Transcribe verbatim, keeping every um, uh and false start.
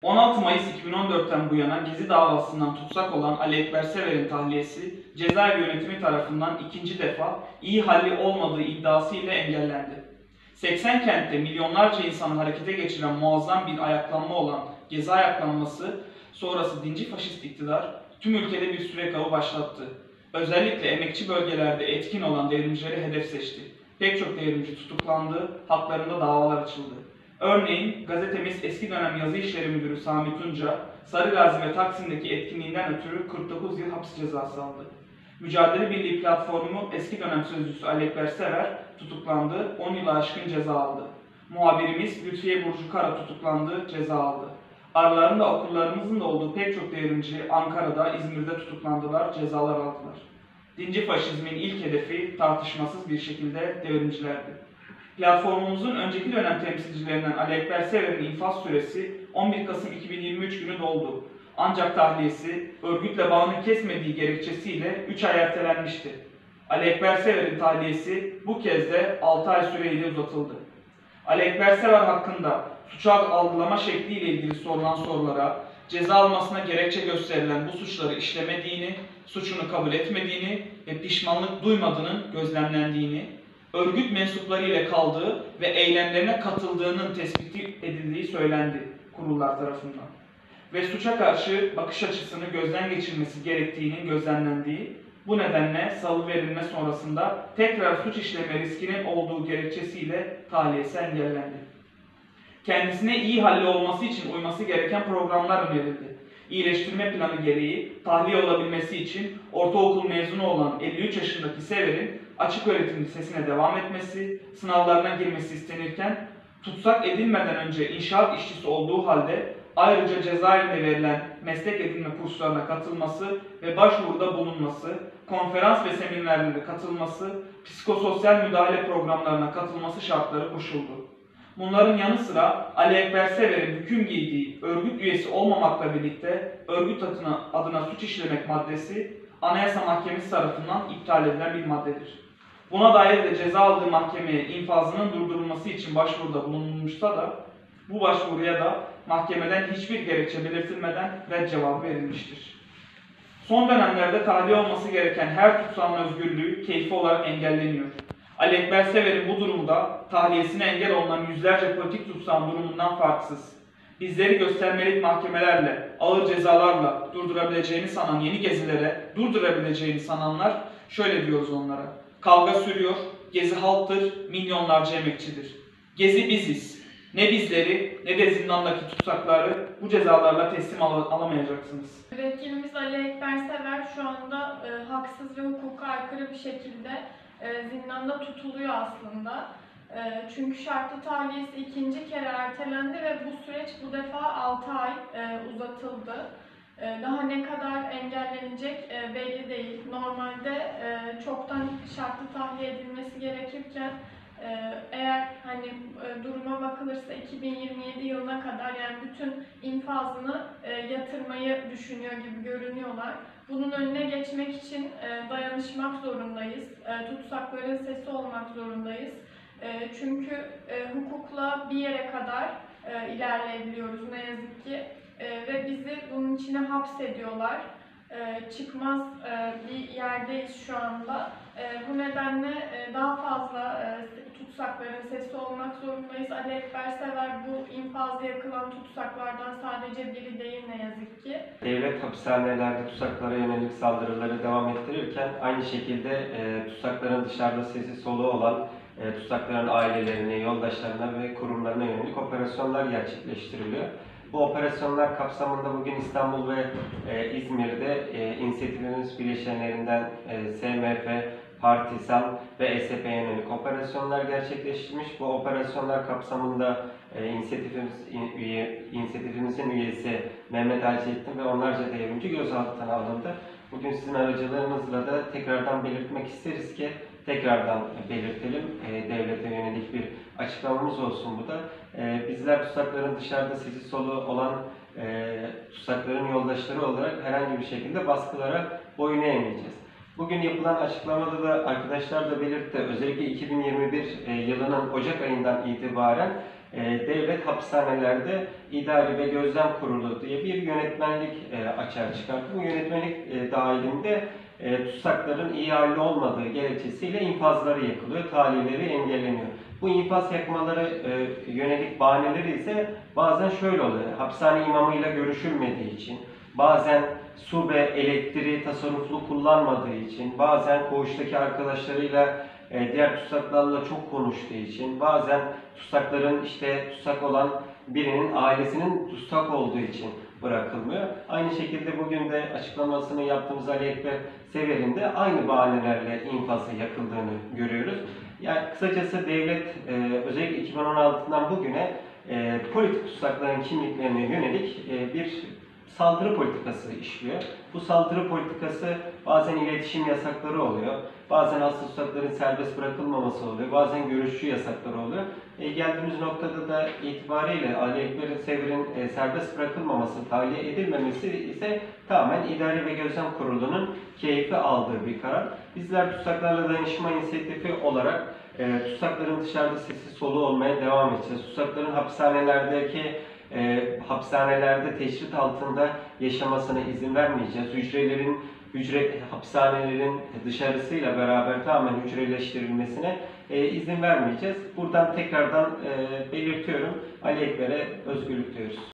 on altı Mayıs iki bin on dört'ten bu yana Gezi davasından tutsak olan Ali Ekber Sever'in tahliyesi cezaevi yönetimi tarafından ikinci defa iyi halli olmadığı iddiası ile engellendi. seksen kentte milyonlarca insanı harekete geçiren muazzam bir ayaklanma olan Gezi ayaklanması sonrası dinci faşist iktidar tüm ülkede bir sürek ağı başlattı. Özellikle emekçi bölgelerde etkin olan devrimcileri hedef seçti. Pek çok devrimci tutuklandı, haklarında davalar açıldı. Örneğin gazetemiz eski dönem yazı işleri müdürü Sami Tunca, Sarıgazi ve Taksim'deki etkinliğinden ötürü kırk dokuz yıl hapis cezası aldı. Mücadele Birliği platformu eski dönem sözcüsü Ali Ekber Sever tutuklandı, on yılı aşkın ceza aldı. Muhabirimiz Lütfiye Burcu Kara tutuklandı, ceza aldı. Aralarında okullarımızın da olduğu pek çok devrimci Ankara'da, İzmir'de tutuklandılar, cezalar aldılar. Dinci faşizmin ilk hedefi tartışmasız bir şekilde devrimcilerdi. Platformumuzun önceki dönem temsilcilerinden Ali Ekber Sever'in infaz süresi on bir Kasım iki bin yirmi üç günü doldu. Ancak tahliyesi örgütle bağını kesmediği gerekçesiyle üç ay ertelenmişti. Ali Ekber Sever'in tahliyesi bu kez de altı ay süreyle uzatıldı. Ali Ekber Sever hakkında suça algılama şekliyle ilgili sorulan sorulara, ceza almasına gerekçe gösterilen bu suçları işlemediğini, suçunu kabul etmediğini ve pişmanlık duymadığının gözlemlendiğini, örgüt mensupları ile kaldığı ve eylemlerine katıldığının tespiti edildiği söylendi kurullar tarafından. Ve suça karşı bakış açısını gözden geçirmesi gerektiğinin gözlemlendiği, bu nedenle salı verilme sonrasında tekrar suç işleme riskinin olduğu gerekçesiyle tahliyesi engellendi. Kendisine iyi halli olması için uyması gereken programlar önerildi. İyileştirme planı gereği tahliye olabilmesi için ortaokul mezunu olan elli üç yaşındaki Sever'in açık öğretim lisesine devam etmesi, sınavlarına girmesi istenirken tutsak edilmeden önce inşaat işçisi olduğu halde ayrıca cezaevinde verilen meslek edinme kurslarına katılması ve başvuruda bulunması, konferans ve seminerlere katılması, psikososyal müdahale programlarına katılması şartları koşuldu. Bunların yanı sıra Ali Ekber Sever'in hüküm giydiği örgüt üyesi olmamakla birlikte örgüt adına, adına suç işlemek maddesi Anayasa Mahkemesi tarafından iptal edilen bir maddedir. Buna dair de ceza aldığı mahkemeye infazının durdurulması için başvuruda bulunulmuşsa da bu başvuruya da mahkemeden hiçbir gerekçe belirtilmeden red cevabı verilmiştir. Son dönemlerde tahliye olması gereken her tutsağın özgürlüğü keyfi olarak engelleniyor. Ali Ekber Sever'in bu durumda tahliyesine engel olunan yüzlerce politik tutsağın durumundan farksız. Bizleri göstermelik mahkemelerle, ağır cezalarla durdurabileceğini sanan yeni gezilere durdurabileceğini sananlar şöyle diyoruz onlara. Kavga sürüyor, Gezi halktır, milyonlarca emekçidir. Gezi biziz. Ne bizleri ne de zindandaki tutsakları bu cezalarla teslim al alamayacaksınız. Vekilimiz Ali Ekber Sever şu anda e, haksız ve hukuka aykırı bir şekilde e, zindanda tutuluyor aslında. E, çünkü şartlı tahliyesi ikinci kere ertelendi ve bu süreç bu defa altı ay e, uzatıldı. E, daha ne kadar engellenecek e, belli değil. Normalde e, çoktan şartlı tahliye edilmesi gerekirken eğer hani duruma bakılırsa iki bin yirmi yedi yılına kadar yani bütün infazını yatırmayı düşünüyor gibi görünüyorlar. Bunun önüne geçmek için dayanışmak zorundayız. Tutsakların sesi olmak zorundayız. Çünkü hukukla bir yere kadar ilerleyebiliyoruz ne yazık ki. Ve bizi bunun içine hapsediyorlar. Çıkmaz bir yerdeyiz şu anda. Bu nedenle daha fazla tutsakların sesi olmak zorundayız. Ali Ekber Sever bu infazda yakılan tutsaklardan sadece biri değil ne yazık ki. Devlet hapishanelerde tutsaklara yönelik saldırıları devam ettirirken aynı şekilde e, tutsakların dışarıda sesi soluğu olan e, tutsakların ailelerine, yoldaşlarına ve kurumlarına yönelik operasyonlar gerçekleştiriliyor. Bu operasyonlar kapsamında bugün İstanbul ve e, İzmir'de e, inisiyatifimiz bileşenlerinden e, S M F, Partisan ve E S P'ye yönelik operasyonlar gerçekleştirmiş. Bu operasyonlar kapsamında e, inisiyatifimiz, in, üye, inisiyatifimizin üyesi Mehmet Alçettin ve onlarca devrimci gözaltına alındı. Bugün sizin aracılığınızla da tekrardan belirtmek isteriz ki tekrardan belirtelim. E, devlete yönelik bir açıklamamız olsun bu da. E, bizler tutsakların dışarıda sesi solu olan e, tutsakların yoldaşları olarak herhangi bir şekilde baskılara boyun eğmeyeceğiz. Bugün yapılan açıklamada da arkadaşlar da belirtti. Özellikle iki bin yirmi bir yılının Ocak ayından itibaren e, devlet hapishanelerde idari ve gözlem kurulu diye bir yönetmenlik e, açığa çıkarttı. Bu yönetmenlik e, dahilinde e, tutsakların iyi halde olmadığı gerekçesiyle infazları yakılıyor, tahliyeleri engelleniyor. Bu infaz yakmaları e, yönelik bahaneleri ise bazen şöyle oluyor. Hapishane imamıyla görüşülmediği için, bazen su ve elektriği tasarruflu kullanmadığı için, bazen koğuştaki arkadaşlarıyla e, diğer tutsaklarla çok konuştuğu için, bazen tutsakların işte tutsak olan birinin ailesinin tutsak olduğu için bırakılmıyor. Aynı şekilde bugün de açıklamasını yaptığımız Ali Ekber Sever'in de aynı bahanelerle infazı yakıldığını görüyoruz. Yani kısacası devlet e, özellikle iki bin on altıdan bugüne e, politik tutsakların kimliklerine yönelik e, bir saldırı politikası işliyor. Bu saldırı politikası bazen iletişim yasakları oluyor, bazen hasta tutsakların serbest bırakılmaması oluyor, bazen görüşçü yasakları oluyor. E, geldiğimiz noktada da itibariyle Ali Ekber Sever'in e, serbest bırakılmaması, tahliye edilmemesi ise tamamen İdari ve Gözlem Kurulu'nun keyfi aldığı bir karar. Bizler Tutsaklarla Dayanışma İnisiyatifi olarak e, tutsakların dışarıda sesi soluğu olmaya devam edeceğiz. Tutsakların hapishanelerdeki e, hapishanelerde teşrit altında yaşamasına izin vermeyeceğiz. Hücrelerin hücre hapishanelerin dışarısıyla beraber tamamen hücreleştirilmesine e, izin vermeyeceğiz. Buradan tekrardan e, belirtiyorum. Ali Ekber'e özgürlük diyoruz.